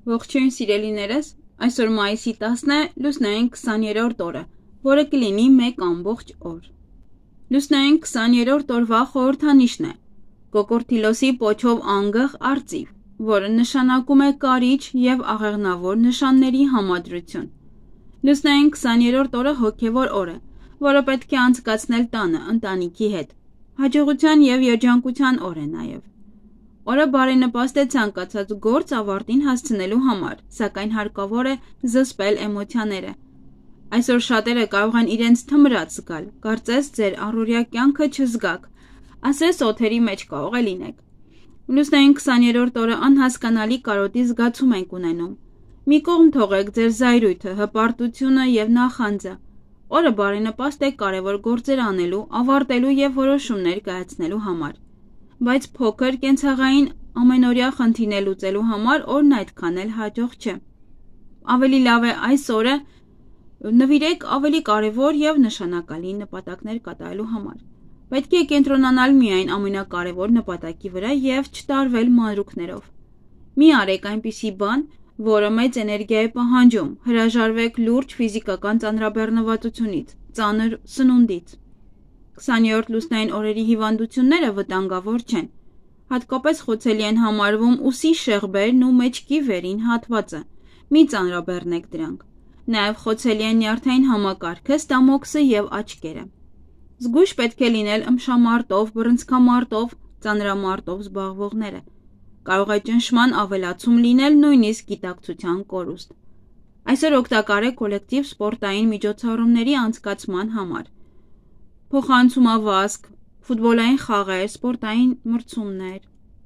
Ողջույն սիրելիներս, այսօր մայիսի 10-ն է լուսնային 20-րդ օրը, որը կլինի 1 ամբողջ օր։ Լուսնային 20-րդ օրվա խորհրդանիշն է կոկորդիլոսի պոչով անգղ արծիվ, որը նշանակում է կարիճ և աղեղնավոր նշանների համադրություն։ Լուսնային 20-րդ օրը հոգևոր օր է, որը պետք է անցկացնել տանը, ընտանիքի հետ։ Հաջողության և երջանկության օր է նաև։ Օրը բարենպաստ է ցանկացած գործ ավարտին հասցնելու համար, սակայն հարկավոր է զսպել էմոցիաները։ Այսօր շատերը կարող են իրենց թմրած զգալ, կարծես ձեր առօրյա կյանքը չզգաք, ասես օթերի մեջ կարող է լինեք։ Լուսնային 20-րդ օրը անհասկանալի կարոտի զգացում ենք ունենում։ Մի կողմ թողեք ձեր զայրույթը, հպարտությունը և նախանձը։ Օրը բարենպաստ է կարևոր գործեր անելու, ավարտելու և որոշումներ կայացնելու համար։ Բայց փոքր կենցաղային ամենօրյա խնդիրներ լուծելու համար օրն այդքան էլ հաջող չէ։ Ավելի լավ է այս օրը նվիրեք ավելի կարևոր և նշանակալի նպատակներ կատարելու համար։ Պետք է կենտրոնանալ միայն ամենակարևոր նպատակի վրա և չտարվել մանրուքներով։ Մի արեք այնպիսի բան, որը մեծ էներգիա է պահանջում, հրաժարվեք լուրջ ֆիզիկական ծանրաբեռնվածությունից, ծանր սնունդից։ 20-րդ լուսնային օրերի հիվանդությունները վտանգավոր չեն։ Հատկապես խոցելի են համարվում ուսի շեղբերն ու մեջքի վերին հատվածը։ Մի ծանրաբեռնեք դրանք։ Նաև խոցելի են նյարդային համակարգը, ստամոքսը և աչքերը։ Զգույշ պետք է լինել ըմբշամարտով, բռնցքամարտով, ծանրամարտով զբաղվողները։ Կարող է ճնշման ավելացում լինել նույնիսկ գիտակցության կորուստ։ Այսօր օգտակար է կոլեկտիվ սպորտային միջոցառումների անցկացման համար։ Փոխանցումավազք, ֆուտբոլային խաղեր, սպորտային մրցումներ։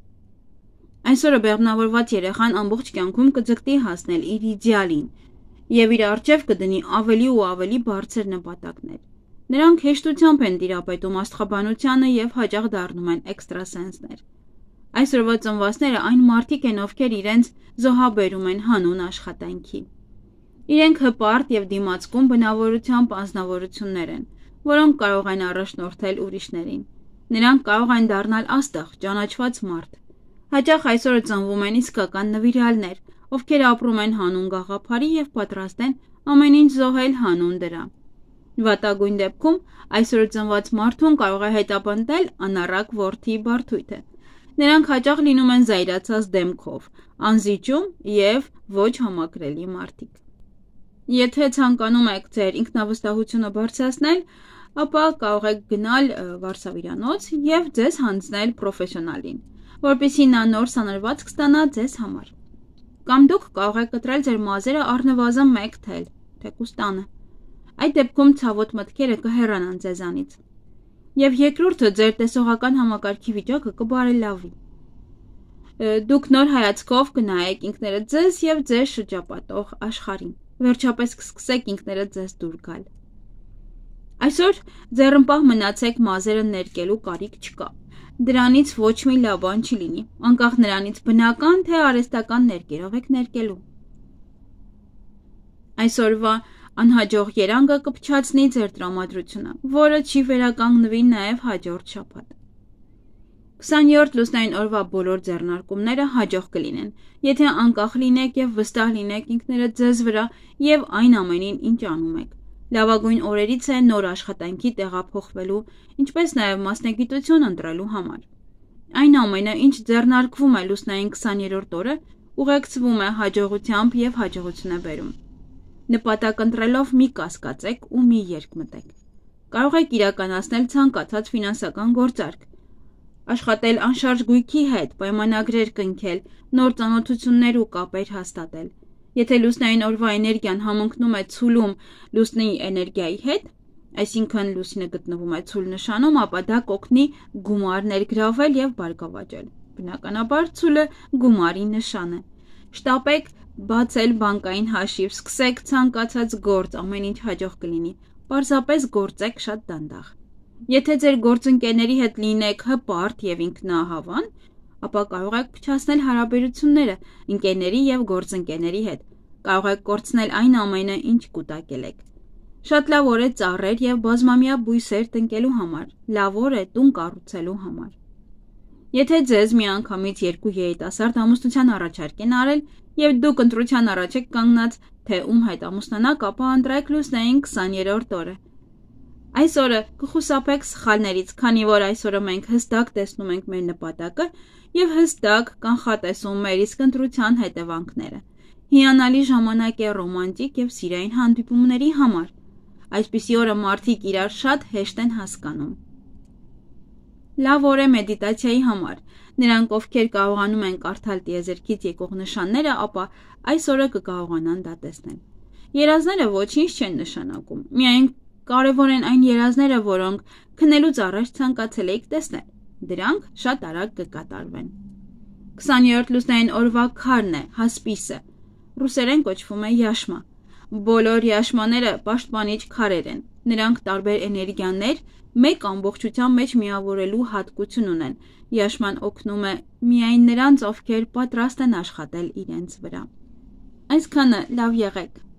Այսօրը բեղմնավորված երեխան ամբողջ կյանքում կձգտի հասնել իր իդեալին և իր առջև կդնի ավելի ու ավելի բարձր նպատակներ։ Նրանք հեշտությամբ են տիրապետում աստղաբանությանը և հաճախ դառնում են էքստրասենսներ։ Այսօրվա ծնվածները այն մարդիկ են, ովքեր իրենց զոհաբերում են հանուն աշխատանքի։ Իրենք հպարտ և դիմացկուն բնավորությամբ անձնավորություններ են, որոնք կարող են առաջնորդել ուրիշներին։ Նրանք կարող են դառնալ աստղ, ճանաչված մարդ։ Հաճախ այսօրը ծնվում են իսկական նվիրյալներ, ովքեր ապրում են հանուն գաղափարի և պատրաստ են ամեն ինչ զոհել հանուն դրա։ Վատագույն դեպքում այսօր ծնված մարդուն կարող է հետապնդել անառակ որդի բարդույթը։ Նրանք հաճախ լինում են զայրացած դեմքով, անզիջում և ոչ համակրելի մարդիկ։ Եթե ցանկանում եք ձեր ինքնավստահությունը բարձրացնել, ապա կարող եք գնալ վարսավիրանոց և ձեզ հանձնել պրոֆեսիոնալին, որպեսզի նա նոր սանրվածք ստանա ձեզ համար։ Կամ դուք կարող եք կտրել ձեր մազերը առնվազն 1 թել, թեկուզ տանը։ Այդ դեպքում ցավոտ մտքերը կհեռանան ձեզանից։ Եվ երկրորդը ձեր տեսողական համակարգի վիճակը կբարելավի։ Դուք նոր հայացքով կնայեք ինքներդ ձեզ և ձեր շրջապատող աշխարհին։ Վերջապես կսկսեք ինքներդ ձեզ դուր գալ։ Այսօր ձեռնպահ մնացեք մազերը ներկելու կարիք չկա։ Դրանից ոչ մի լավ բան չի լինի, անկախ նրանից բնական թե արհեստական ներկերով եք ներկելու։ Այսօրվա անհաջող երանգը կփչացնի ձեր տրամադրությունը, որը չի վերականգնվի նաև հաջորդ շաբաթ։ 20-րդ լուսնային օրվա բոլոր ձեռնարկումները հաջող կլինեն, եթե անկախ լինեք և վստահ լինեք ինքներդ ձեզ վրա և այն ամենին, ինչ անում եք։ Լավագույն օրերից է նոր աշխատանքի տեղափոխվելու, ինչպես նաև մասնագիտություն ընտրելու համար։ Այն ամենը, ինչ ձեռնարկվում է լուսնային 20-րդ օրը, ուղեկցվում է հաջողությամբ և հաջողություն է բերում։ Նպատակ ընտրելով մի կասկածեք ու մի երկմտեք։ Կարող եք իրականացնել ցանկացած ֆինանսական գործարք, աշխատել անշարժ գույքի հետ, պայմանագրեր կնքել, նոր ծանոթություններ ու կապեր հաստատել։ Եթե լուսնային օրվա էներգիան համընկնում է ցուլում լուսնի էներգիայի հետ, այսինքն լուսինը գտնվում է ցուլ նշանում, ապա դա կօգնի գումար ներգրավել և բարգավաճել։ Բնականաբար ցուլը գումարի նշան է։ Շտապեք բացել բանկային հաշիվ, սկսեք ցանկացած գործ, ամեն ինչ հաջող կլինի։ Պարզապես գործեք շատ դանդաղ։ Եթե ձեր գործընկերների հետ լինեք հպարտ և ինքնահավան, ապա կարող եք փչացնել հարաբերությունները ընկերների և գործընկերների հետ։ Կարող եք կորցնել այն ամենը, ինչ կուտակել եք։ Շատ լավ օր է ծառեր և բազմամյա բույսեր տնկելու համար։ Լավ օր է տուն կառուցելու համար։ Եթե ձեզ միանգամից 2 երիտասարդ ամուսնության առաջարկ են արել, եւ դուք ընտրության առաջ եք կանգնած, թե ում հետ ամուսնանաք, ապա ընտրեք լուսնային 20-րդ օրը։ Այս օրը կխուսափեք սխալներից, քանի որ այս օրը մենք հստակ տեսնում ենք մեր նպատակը եւ հստակ կանխատեսում մեր իսկ ընտրության հետևանքները։ Հիանալի ժամանակ է ռոմանտիկ եւ սիրային հանդիպումների համար։ Այսպիսի օրը մարդիկ իրար շատ հեշտ են հասկանում։ Լավ օր է մեդիտացիայի համար։ Նրանք, ովքեր կարողանում են կարդալ տիեզերքից եկող նշանները, ապա այս օրը կկարողանան դա տեսնել։ Երազները ոչինչ չեն նշանակում։ Միայն կարևոր են այն երազները, որոնք քնելուց առաջ ցանկացել եք տեսնել։ Դրանք շատ արագ կկատարվեն։ 20-րդ լուսնային օրվա քարն է հասպիսը։ Ռուսերեն կոչվում է յաշմա։ Բոլոր յաշմաները պաշտպանիչ քարեր են։ Նրանք տարբեր էներգիաներ մեկ ամբողջության մեջ միավորելու հատկություն ունեն։ Յաշման օգնում է միայն նրանց, ովքեր պատրաստ են աշխատել իրենց վրա։ Այսքանը լավ եղեք։